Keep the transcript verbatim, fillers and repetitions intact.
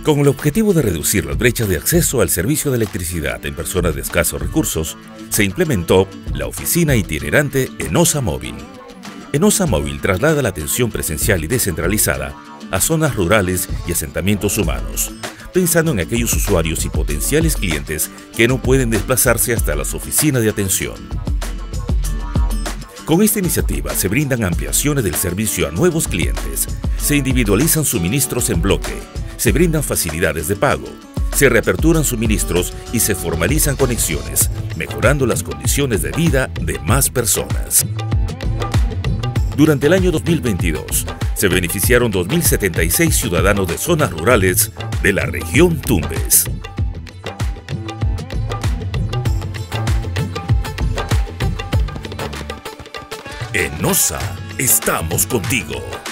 Con el objetivo de reducir las brechas de acceso al servicio de electricidad en personas de escasos recursos, se implementó la oficina itinerante Enosa Móvil. Enosa Móvil traslada la atención presencial y descentralizada a zonas rurales y asentamientos humanos, pensando en aquellos usuarios y potenciales clientes que no pueden desplazarse hasta las oficinas de atención. Con esta iniciativa se brindan ampliaciones del servicio a nuevos clientes, se individualizan suministros en bloque, se brindan facilidades de pago, se reaperturan suministros y se formalizan conexiones, mejorando las condiciones de vida de más personas. Durante el año dos mil veintidós, se beneficiaron dos mil setenta y seis ciudadanos de zonas rurales de la región Tumbes. Enosa, estamos contigo.